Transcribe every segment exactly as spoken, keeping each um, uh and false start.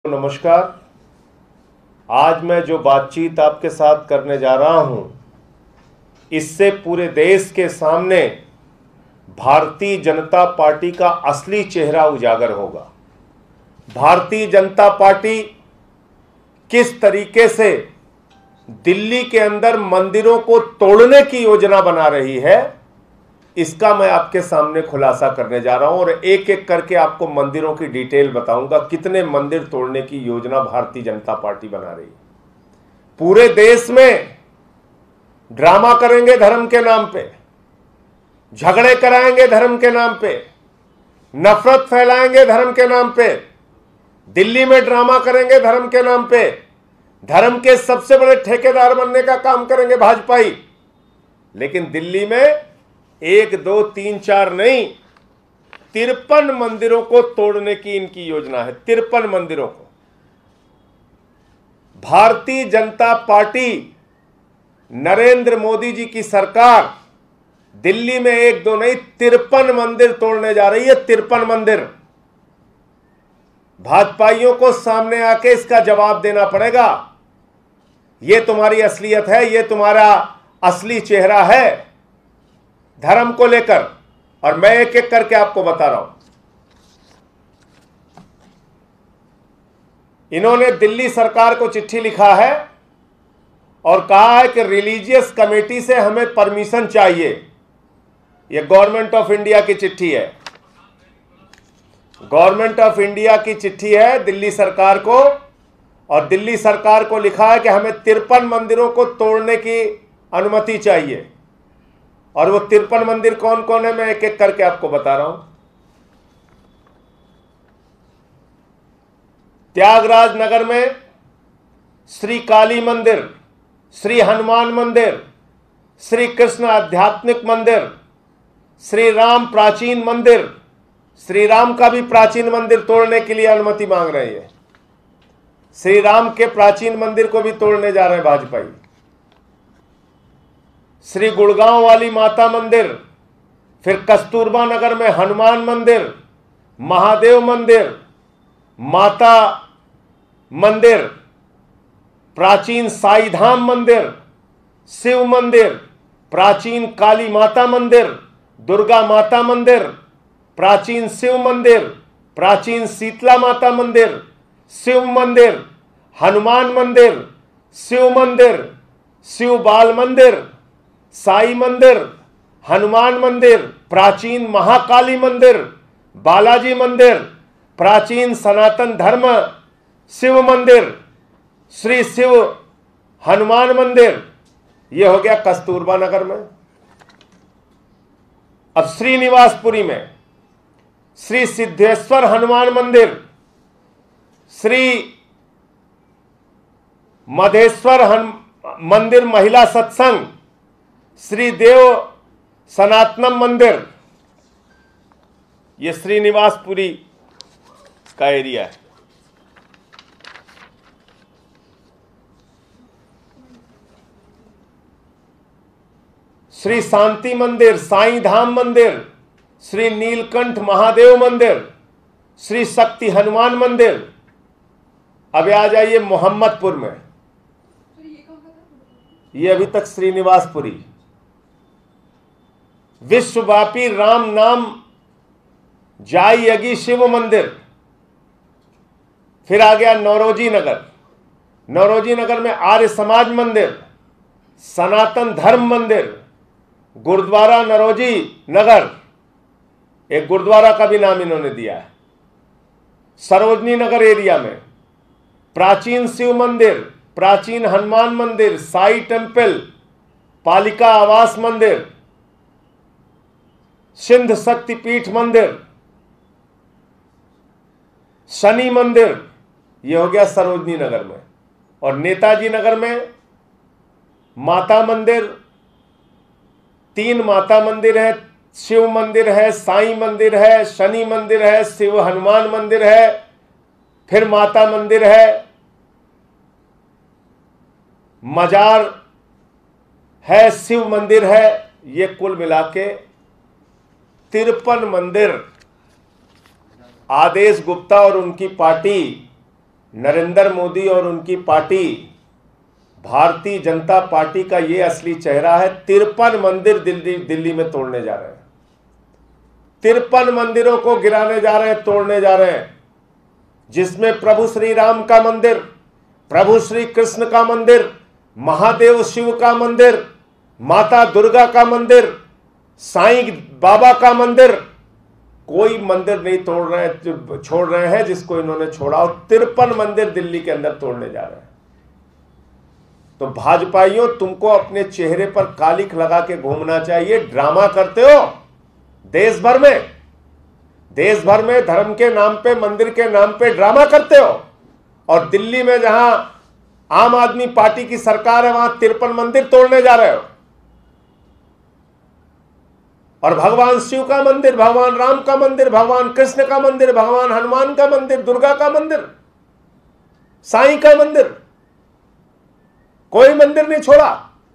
नमस्कार। आज मैं जो बातचीत आपके साथ करने जा रहा हूं, इससे पूरे देश के सामने भारतीय जनता पार्टी का असली चेहरा उजागर होगा। भारतीय जनता पार्टी किस तरीके से दिल्ली के अंदर मंदिरों को तोड़ने की योजना बना रही है, इसका मैं आपके सामने खुलासा करने जा रहा हूं और एक एक करके आपको मंदिरों की डिटेल बताऊंगा। कितने मंदिर तोड़ने की योजना भारतीय जनता पार्टी बना रही है। पूरे देश में ड्रामा करेंगे धर्म के नाम पे, झगड़े कराएंगे धर्म के नाम पे, नफरत फैलाएंगे धर्म के नाम पे, दिल्ली में ड्रामा करेंगे धर्म के नाम पे, धर्म के सबसे बड़े ठेकेदार बनने का काम करेंगे भाजपाई। लेकिन दिल्ली में एक दो तीन चार नहीं, तिरपन मंदिरों को तोड़ने की इनकी योजना है। तिरपन मंदिरों को भारतीय जनता पार्टी, नरेंद्र मोदी जी की सरकार दिल्ली में एक दो नहीं तिरपन मंदिर तोड़ने जा रही है। तिरपन मंदिर। भाजपाइयों को सामने आके इसका जवाब देना पड़ेगा। यह तुम्हारी असलियत है, यह तुम्हारा असली चेहरा है धर्म को लेकर। और मैं एक एक करके आपको बता रहा हूं। इन्होंने दिल्ली सरकार को चिट्ठी लिखा है और कहा है कि रिलीजियस कमेटी से हमें परमिशन चाहिए। यह गवर्नमेंट ऑफ इंडिया की चिट्ठी है। गवर्नमेंट ऑफ इंडिया की चिट्ठी है दिल्ली सरकार को, और दिल्ली सरकार को लिखा है कि हमें तिरपन मंदिरों को तोड़ने की अनुमति चाहिए। और वो तिरपन मंदिर कौन कौन है, मैं एक एक करके आपको बता रहा हूं। त्यागराज नगर में श्री काली मंदिर, श्री हनुमान मंदिर, श्री कृष्ण आध्यात्मिक मंदिर, श्री राम प्राचीन मंदिर, श्री राम का भी प्राचीन मंदिर तोड़ने के लिए अनुमति मांग रहे हैं। श्री राम के प्राचीन मंदिर को भी तोड़ने जा रहे हैं भाजपाई। श्री गुड़गांव वाली माता मंदिर, फिर कस्तूरबा नगर में हनुमान मंदिर, महादेव मंदिर, माता मंदिर, प्राचीन साई धाम मंदिर, शिव मंदिर, प्राचीन काली माता मंदिर, दुर्गा माता मंदिर, प्राचीन शिव मंदिर, प्राचीन शीतला माता मंदिर, शिव मंदिर, हनुमान मंदिर, शिव मंदिर, शिव बाल मंदिर, साई मंदिर, हनुमान मंदिर, प्राचीन महाकाली मंदिर, बालाजी मंदिर, प्राचीन सनातन धर्म शिव मंदिर, श्री शिव हनुमान मंदिर। यह हो गया कस्तूरबा नगर में। अब श्रीनिवासपुरी में श्री सिद्धेश्वर हनुमान मंदिर, श्री मधेश्वर हन मंदिर महिला सत्संग, श्री देव सनातनम मंदिर। यह श्रीनिवासपुरी का एरिया है। श्री शांति मंदिर, साईं धाम मंदिर, श्री नीलकंठ महादेव मंदिर, श्री शक्ति हनुमान मंदिर। अब आ जाइए मोहम्मदपुर में। ये अभी तक श्रीनिवासपुरी। विश्वव्यापी राम नाम जाई यगी शिव मंदिर। फिर आ गया नौरोजी नगर। नौरोजी नगर में आर्य समाज मंदिर, सनातन धर्म मंदिर, गुरुद्वारा नौरोजी नगर, एक गुरुद्वारा का भी नाम इन्होंने दिया है। सरोजनी नगर एरिया में प्राचीन शिव मंदिर, प्राचीन हनुमान मंदिर, साई टेम्पल, पालिका आवास मंदिर, सिंध शक्तिपीठ मंदिर, शनि मंदिर। यह हो गया सरोजनी नगर में। और नेताजी नगर में माता मंदिर, तीन माता मंदिर है, शिव मंदिर है, साईं मंदिर है, शनि मंदिर है, शिव हनुमान मंदिर है, फिर माता मंदिर है, मजार है, शिव मंदिर है। ये कुल मिला के तिरपन मंदिर आदेश गुप्ता और उनकी पार्टी नरेंद्र मोदी और उनकी पार्टी भारतीय जनता पार्टी का ये असली चेहरा है। तिरपन मंदिर दिल्ली दिल्ली में तोड़ने जा रहे हैं, तिरपन मंदिरों को गिराने जा रहे हैं, तोड़ने जा रहे हैं, जिसमें प्रभु श्री राम का मंदिर, प्रभु श्री कृष्ण का मंदिर, महादेव शिव का मंदिर, माता दुर्गा का मंदिर, साईं बाबा का मंदिर, कोई मंदिर नहीं तोड़ रहे छोड़ रहे हैं जिसको इन्होंने छोड़ा। और तिरपन मंदिर दिल्ली के अंदर तोड़ने जा रहे हैं। तो भाजपाइयों, तुमको अपने चेहरे पर कालिख लगा के घूमना चाहिए। ड्रामा करते हो देश भर में, देश भर में धर्म के नाम पे, मंदिर के नाम पे ड्रामा करते हो, और दिल्ली में जहां आम आदमी पार्टी की सरकार है वहां तिरपन मंदिर तोड़ने जा रहे हो। और भगवान शिव का मंदिर, भगवान राम का मंदिर, भगवान कृष्ण का मंदिर, भगवान हनुमान का मंदिर, दुर्गा का मंदिर, साईं का मंदिर, कोई मंदिर नहीं छोड़ा।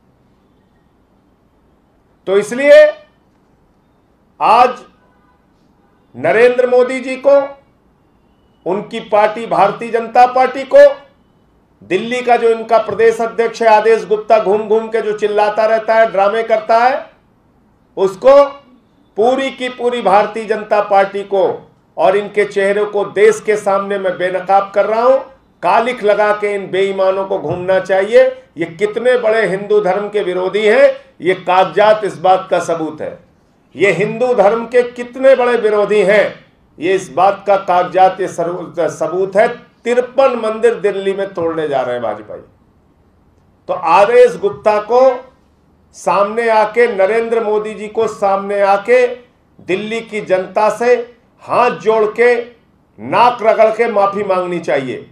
तो इसलिए आज नरेंद्र मोदी जी को, उनकी पार्टी भारतीय जनता पार्टी को, दिल्ली का जो इनका प्रदेश अध्यक्ष है आदेश गुप्ता, घूम घूम के जो चिल्लाता रहता है, ड्रामे करता है, उसको पूरी की पूरी भारतीय जनता पार्टी को और इनके चेहरे को देश के सामने मैं बेनकाब कर रहा हूं। कालिख लगा के इन बेईमानों को घूमना चाहिए। ये कितने बड़े हिंदू धर्म के विरोधी हैं, ये कागजात इस बात का सबूत है। ये हिंदू धर्म के कितने बड़े विरोधी हैं, ये इस बात का कागजात, ये सबूत है। तिरपन मंदिर दिल्ली में तोड़ने जा रहे हैं भाजपाई। तो आदेश गुप्ता को सामने आके, नरेंद्र मोदी जी को सामने आके दिल्ली की जनता से हाथ जोड़ के, नाक रगड़ के माफी मांगनी चाहिए।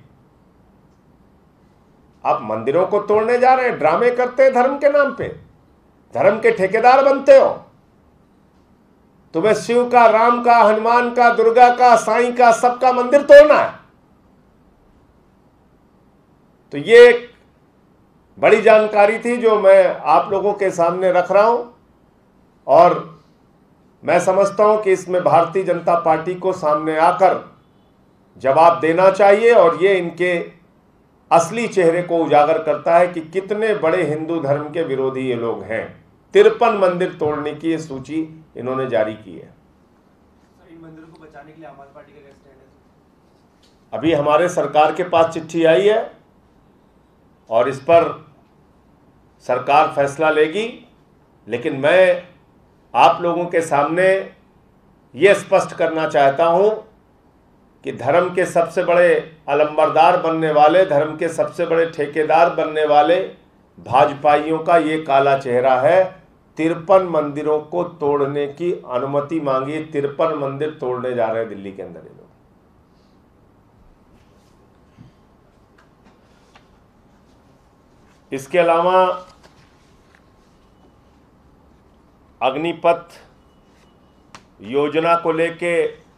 आप मंदिरों को तोड़ने जा रहे हैं, ड्रामे करते हैं धर्म के नाम पे, धर्म के ठेकेदार बनते हो। तुम्हें शिव का, राम का, हनुमान का, दुर्गा का, साईं का, सबका मंदिर तोड़ना है। तो ये एक बड़ी जानकारी थी जो मैं आप लोगों के सामने रख रहा हूं, और मैं समझता हूं कि इसमें भारतीय जनता पार्टी को सामने आकर जवाब देना चाहिए। और ये इनके असली चेहरे को उजागर करता है कि कितने बड़े हिंदू धर्म के विरोधी ये लोग हैं। तिरपन मंदिर तोड़ने की ये सूची इन्होंने जारी की है। इन मंदिरों को बचाने के लिए आम आदमी पार्टी का क्या स्टैंड है? अभी हमारे सरकार के पास चिट्ठी आई है और इस पर सरकार फैसला लेगी, लेकिन मैं आप लोगों के सामने ये स्पष्ट करना चाहता हूं कि धर्म के सबसे बड़े अलंबरदार बनने वाले, धर्म के सबसे बड़े ठेकेदार बनने वाले भाजपाइयों का ये काला चेहरा है। तिरपन मंदिरों को तोड़ने की अनुमति मांगी, तिरपन मंदिर तोड़ने जा रहे हैं दिल्ली के अंदर ये लोग। इसके अलावा अग्निपथ योजना को लेके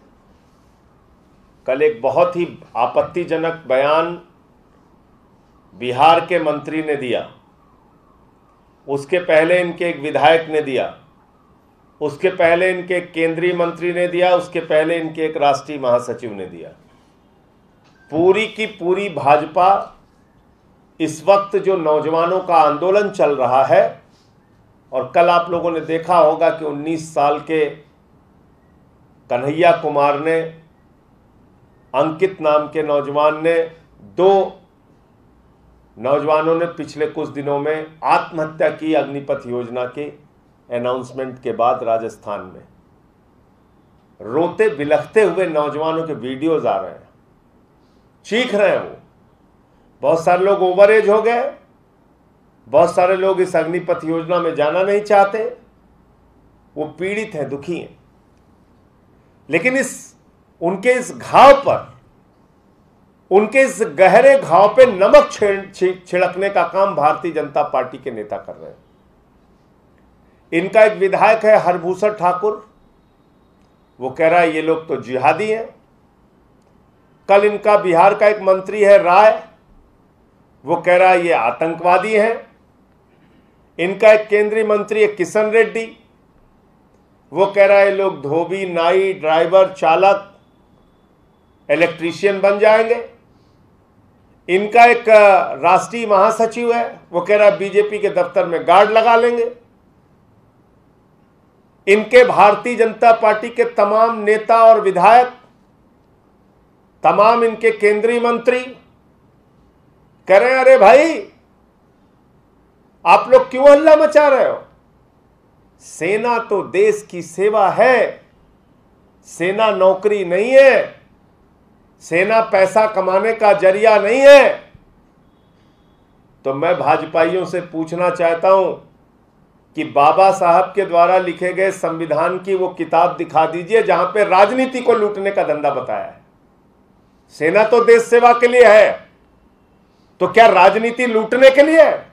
कल एक बहुत ही आपत्तिजनक बयान बिहार के मंत्री ने दिया, उसके पहले इनके एक विधायक ने दिया, उसके पहले इनके एक केंद्रीय मंत्री ने दिया, उसके पहले इनके एक राष्ट्रीय महासचिव ने दिया। पूरी की पूरी भाजपा इस वक्त जो नौजवानों का आंदोलन चल रहा है, और कल आप लोगों ने देखा होगा कि उन्नीस साल के कन्हैया कुमार ने, अंकित नाम के नौजवान ने, दो नौजवानों ने पिछले कुछ दिनों में आत्महत्या की अग्निपथ योजना के अनाउंसमेंट के बाद राजस्थान में। रोते बिलखते हुए नौजवानों के वीडियोज आ रहे हैं, चीख रहे हैं वो। बहुत सारे लोग ओवर एज हो गए, बहुत सारे लोग इस अग्निपथ योजना में जाना नहीं चाहते, वो पीड़ित हैं, दुखी हैं। लेकिन इस उनके इस घाव पर, उनके इस गहरे घाव पे नमक छिड़कने का काम भारतीय जनता पार्टी के नेता कर रहे हैं। इनका एक विधायक है हरभूषण ठाकुर, वो कह रहा है ये लोग तो जिहादी हैं। कल इनका बिहार का एक मंत्री है राय, वो कह रहा है ये आतंकवादी हैं। इनका एक केंद्रीय मंत्री है किशन रेड्डी, वो कह रहा है लोग धोबी, नाई, ड्राइवर, चालक, इलेक्ट्रीशियन बन जाएंगे। इनका एक राष्ट्रीय महासचिव है, वो कह रहा है बीजेपी के दफ्तर में गार्ड लगा लेंगे। इनके भारतीय जनता पार्टी के तमाम नेता और विधायक, तमाम इनके केंद्रीय मंत्री कह रहे हैं अरे भाई आप लोग क्यों हल्ला मचा रहे हो? सेना तो देश की सेवा है, सेना नौकरी नहीं है, सेना पैसा कमाने का जरिया नहीं है। तो मैं भाजपाइयों से पूछना चाहता हूं कि बाबा साहब के द्वारा लिखे गए संविधान की वो किताब दिखा दीजिए जहां पे राजनीति को लूटने का धंधा बताया है। सेना तो देश सेवा के लिए है, तो क्या राजनीति लूटने के लिए है?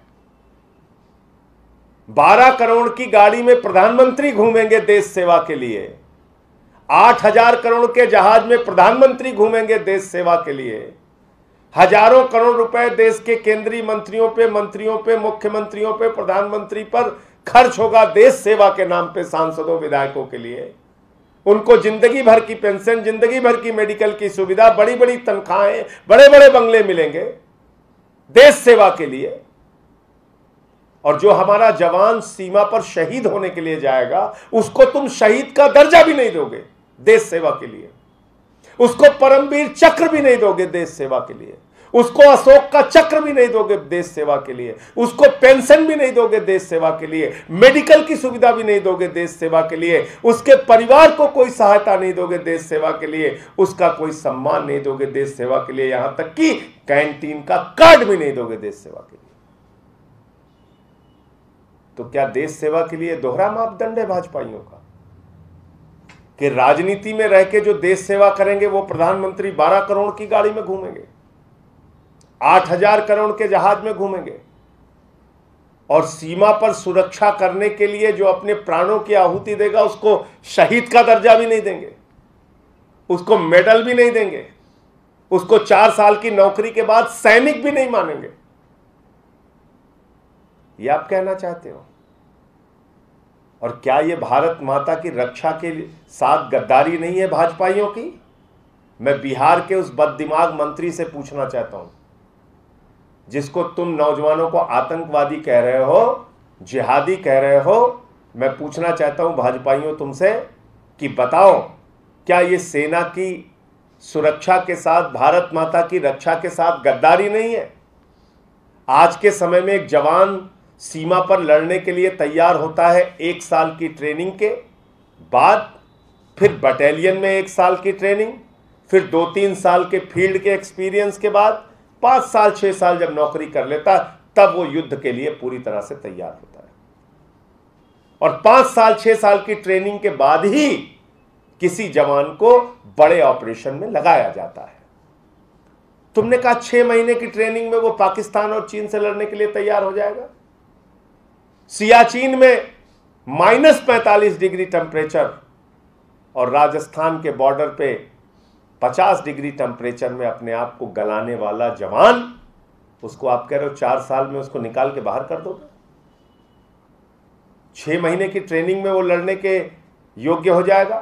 बारह करोड़ की गाड़ी में प्रधानमंत्री घूमेंगे देश सेवा के लिए, आठ हजार करोड़ के जहाज में प्रधानमंत्री घूमेंगे देश सेवा के लिए, हजारों करोड़ रुपए देश के केंद्रीय मंत्रियों पे, मंत्रियों पे, मुख्यमंत्रियों पे, प्रधानमंत्री पर खर्च होगा देश सेवा के नाम पे, सांसदों विधायकों के लिए। उनको जिंदगी भर की पेंशन, जिंदगी भर की मेडिकल की सुविधा, बड़ी बड़ी तनख्वाहें, बड़े बड़े बंगले मिलेंगे देश सेवा के लिए। और जो हमारा जवान सीमा पर शहीद होने के लिए जाएगा, उसको तुम शहीद का दर्जा भी नहीं दोगे देश सेवा के लिए, उसको परमवीर चक्र भी नहीं दोगे देश सेवा के लिए, उसको अशोक का चक्र भी नहीं दोगे देश सेवा के लिए, उसको पेंशन भी नहीं दोगे देश सेवा के लिए, मेडिकल की सुविधा भी नहीं दोगे देश सेवा के लिए, उसके परिवार को कोई सहायता नहीं दोगे देश सेवा के लिए, उसका कोई सम्मान नहीं दोगे देश सेवा के लिए, यहां तक कि कैंटीन का कार्ड भी नहीं दोगे देश सेवा के लिए। तो क्या देश सेवा के लिए दोहरा मापदंड है भाजपाइयों का कि राजनीति में रह के जो देश सेवा करेंगे वो प्रधानमंत्री बारह करोड़ की गाड़ी में घूमेंगे, आठ हजार करोड़ के जहाज में घूमेंगे, और सीमा पर सुरक्षा करने के लिए जो अपने प्राणों की आहुति देगा उसको शहीद का दर्जा भी नहीं देंगे, उसको मेडल भी नहीं देंगे, उसको चार साल की नौकरी के बाद सैनिक भी नहीं मानेंगे? ये आप कहना चाहते हो? और क्या ये भारत माता की रक्षा के साथ गद्दारी नहीं है भाजपाइयों की? मैं बिहार के उस बददिमाग मंत्री से पूछना चाहता हूं जिसको तुम नौजवानों को आतंकवादी कह रहे हो, जिहादी कह रहे हो। मैं पूछना चाहता हूं भाजपाइयों तुमसे कि बताओ, क्या ये सेना की सुरक्षा के साथ, भारत माता की रक्षा के साथ गद्दारी नहीं है? आज के समय में एक जवान सीमा पर लड़ने के लिए तैयार होता है एक साल की ट्रेनिंग के बाद, फिर बटालियन में एक साल की ट्रेनिंग, फिर दो तीन साल के फील्ड के एक्सपीरियंस के बाद पांच साल छह साल जब नौकरी कर लेता तब वो युद्ध के लिए पूरी तरह से तैयार होता है। और पांच साल छह साल की ट्रेनिंग के बाद ही किसी जवान को बड़े ऑपरेशन में लगाया जाता है। तुमने कहा छह महीने की ट्रेनिंग में वो पाकिस्तान और चीन से लड़ने के लिए तैयार हो जाएगा। सियाचिन में माइनस पैंतालीस डिग्री टेम्परेचर और राजस्थान के बॉर्डर पे पचास डिग्री टेम्परेचर में अपने आप को गलाने वाला जवान, उसको आप कह रहे हो चार साल में उसको निकाल के बाहर कर दोगे? छह महीने की ट्रेनिंग में वो लड़ने के योग्य हो जाएगा?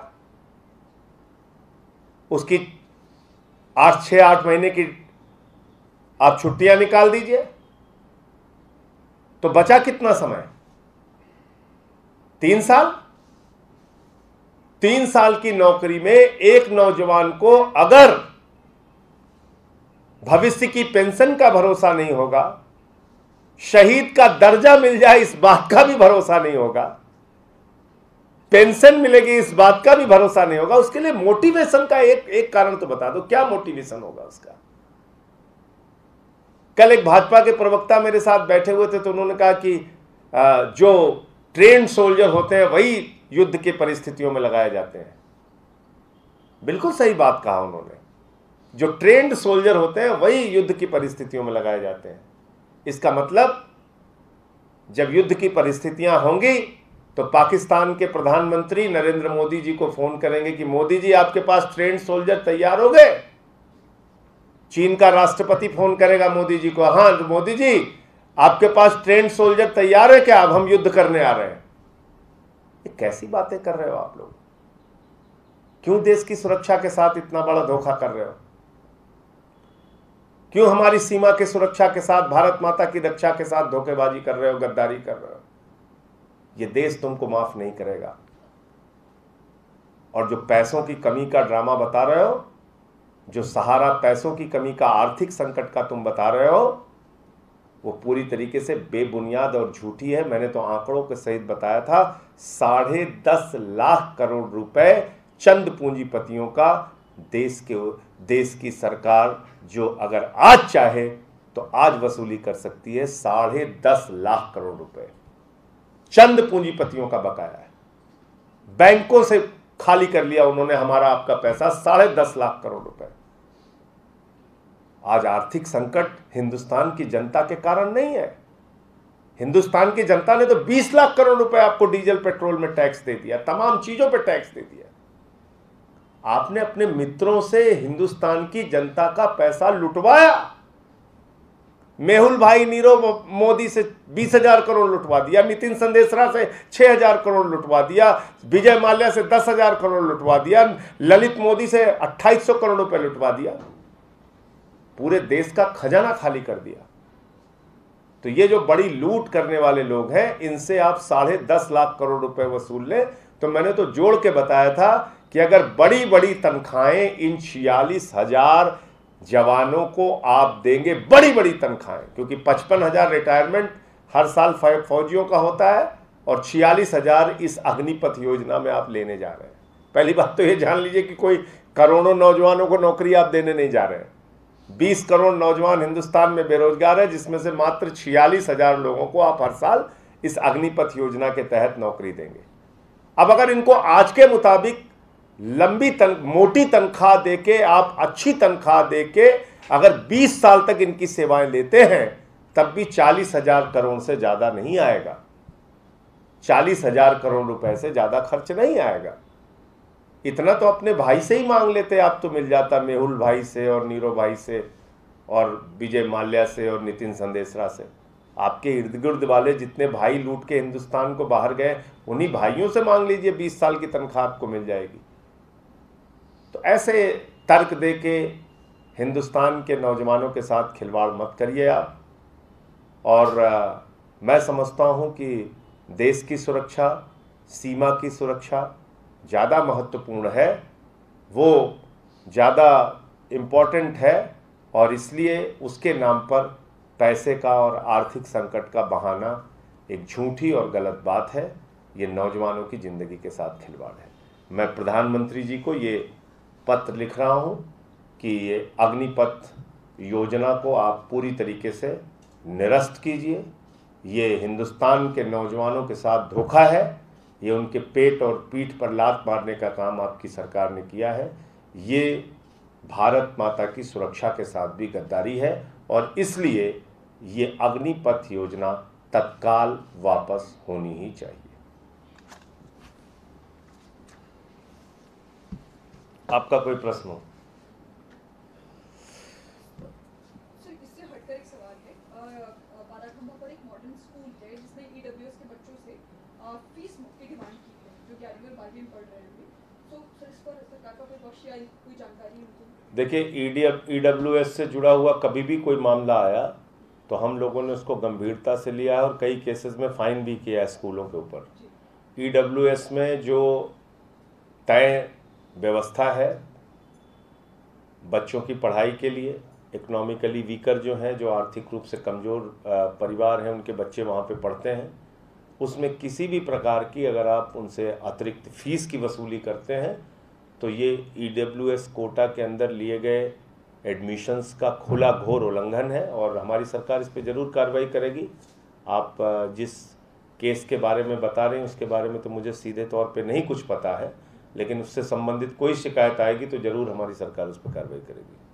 उसकी आठ छह आठ महीने की आप छुट्टियां निकाल दीजिए तो बचा कितना समय? तीन साल। तीन साल की नौकरी में एक नौजवान को अगर भविष्य की पेंशन का भरोसा नहीं होगा, शहीद का दर्जा मिल जाए इस बात का भी भरोसा नहीं होगा, पेंशन मिलेगी इस बात का भी भरोसा नहीं होगा, उसके लिए मोटिवेशन का एक एक कारण तो बता दो, क्या मोटिवेशन होगा उसका? कल एक भाजपा के प्रवक्ता मेरे साथ बैठे हुए थे तो उन्होंने कहा कि जो ट्रेंड सोल्जर होते हैं वही युद्ध की परिस्थितियों में लगाए जाते हैं। बिल्कुल सही बात कहा उन्होंने, जो ट्रेंड सोल्जर होते हैं वही युद्ध की परिस्थितियों में लगाए जाते हैं। इसका मतलब जब युद्ध की परिस्थितियां होंगी तो पाकिस्तान के प्रधानमंत्री नरेंद्र मोदी जी को फोन करेंगे कि मोदी जी आपके पास ट्रेंड सोल्जर तैयार हो गए। चीन का राष्ट्रपति फोन करेगा मोदी जी को, हाँ मोदी जी आपके पास ट्रेंड सोल्जर तैयार है क्या, अब हम युद्ध करने आ रहे हैं। ये कैसी बातें कर रहे हो आप लोग? क्यों देश की सुरक्षा के साथ इतना बड़ा धोखा कर रहे हो? क्यों हमारी सीमा की सुरक्षा के साथ, भारत माता की रक्षा के साथ धोखेबाजी कर रहे हो, गद्दारी कर रहे हो? ये देश तुमको माफ नहीं करेगा। और जो पैसों की कमी का ड्रामा बता रहे हो, जो सहारा पैसों की कमी का, आर्थिक संकट का तुम बता रहे हो, वो पूरी तरीके से बेबुनियाद और झूठी है। मैंने तो आंकड़ों के सहित बताया था, साढ़े दस लाख करोड़ रुपए चंद पूंजीपतियों का देश के देश की सरकार जो अगर आज चाहे तो आज वसूली कर सकती है। साढ़े दस लाख करोड़ रुपए चंद पूंजीपतियों का बकाया है। बैंकों से खाली कर लिया उन्होंने हमारा आपका पैसा, साढ़े दस लाख करोड़ रुपए। आज आर्थिक संकट हिंदुस्तान की जनता के कारण नहीं है। हिंदुस्तान की जनता ने तो बीस लाख करोड़ रुपए आपको डीजल पेट्रोल में टैक्स दे दिया, तमाम चीजों पे टैक्स दे दिया। आपने अपने मित्रों से हिंदुस्तान की जनता का पैसा लुटवाया। मेहुल भाई नीरव मोदी से बीस हजार करोड़ लुटवा दिया, नितिन संदेशरा से छह हजार करोड़ लुटवा दिया, विजय माल्या से दस हजार करोड़ लुटवा दिया, ललित मोदी से अट्ठाईस सौ करोड़ रुपए लुटवा दिया। पूरे देश का खजाना खाली कर दिया। तो ये जो बड़ी लूट करने वाले लोग हैं, इनसे आप साढ़े दस लाख करोड़ रुपए वसूल लें। तो मैंने तो जोड़ के बताया था कि अगर बड़ी बड़ी तनख्वाहें इन छियालीस हजार जवानों को आप देंगे, बड़ी बड़ी तनख्वाहें, क्योंकि पचपन हजार रिटायरमेंट हर साल फौजियों का होता है और छियालीस हजार इस अग्निपथ योजना में आप लेने जा रहे हैं। पहली बात तो ये जान लीजिए कि कोई करोड़ों नौजवानों को नौकरी आप देने नहीं जा रहे हैं। बीस करोड़ नौजवान हिंदुस्तान में बेरोजगार है, जिसमें से मात्र छियालीस हजार लोगों को आप हर साल इस अग्निपथ योजना के तहत नौकरी देंगे। अब अगर इनको आज के मुताबिक लंबी तन मोटी तनख्वाह देके, आप अच्छी तनख्वाह देके अगर बीस साल तक इनकी सेवाएं लेते हैं, तब भी चालीस हजार करोड़ से ज्यादा नहीं आएगा। चालीस हजार करोड़ रुपए से ज्यादा खर्च नहीं आएगा। इतना तो अपने भाई से ही मांग लेते आप तो मिल जाता, मेहुल भाई से और नीरव भाई से और विजय माल्या से और नितिन संदेशरा से। आपके इर्द गिर्द वाले जितने भाई लूट के हिंदुस्तान को बाहर गए, उन्हीं भाइयों से मांग लीजिए, बीस साल की तनख्वाह आपको मिल जाएगी। तो ऐसे तर्क दे के हिंदुस्तान के नौजवानों के साथ खिलवाड़ मत करिए आप। और आ, मैं समझता हूं कि देश की सुरक्षा, सीमा की सुरक्षा ज़्यादा महत्वपूर्ण है, वो ज़्यादा इम्पोर्टेंट है, और इसलिए उसके नाम पर पैसे का और आर्थिक संकट का बहाना एक झूठी और गलत बात है। ये नौजवानों की ज़िंदगी के साथ खिलवाड़ है। मैं प्रधानमंत्री जी को ये पत्र लिख रहा हूँ कि ये अग्निपथ योजना को आप पूरी तरीके से निरस्त कीजिए। ये हिंदुस्तान के नौजवानों के साथ धोखा है। ये उनके पेट और पीठ पर लात मारने का काम आपकी सरकार ने किया है। ये भारत माता की सुरक्षा के साथ भी गद्दारी है, और इसलिए ये अग्निपथ योजना तत्काल वापस होनी ही चाहिए। आपका कोई प्रश्न हो? इससे हटकर एक सवाल है, बाराखंबा पर एक मॉडर्न स्कूल है जिसने ईडब्ल्यूएस के बच्चों से फीस मुक्ति डिमांड की है, जो ग्यारहवीं और बारहवीं में पढ़ रहे हैं। तो सर, इस पर सरकार का कोई पक्ष या कोई जानकारी है? देखिए, ईडब्ल्यूएस से जुड़ा हुआ कभी भी कोई मामला आया तो हम लोगों ने उसको गंभीरता से लिया है और कई केसेस में फाइन भी किया है स्कूलों के ऊपर। ईडब्ल्यूएस में जो तय व्यवस्था है बच्चों की पढ़ाई के लिए, इकोनॉमिकली वीकर जो हैं, जो आर्थिक रूप से कमज़ोर परिवार हैं, उनके बच्चे वहाँ पे पढ़ते हैं, उसमें किसी भी प्रकार की अगर आप उनसे अतिरिक्त फ़ीस की वसूली करते हैं तो ये ईडब्ल्यूएस कोटा के अंदर लिए गए एडमिशन्स का खुला घोर उल्लंघन है, और हमारी सरकार इस पर ज़रूर कार्रवाई करेगी। आप जिस केस के बारे में बता रहे हैं उसके बारे में तो मुझे सीधे तौर पे नहीं कुछ पता है, लेकिन उससे संबंधित कोई शिकायत आएगी तो ज़रूर हमारी सरकार उस पर कार्रवाई करेगी।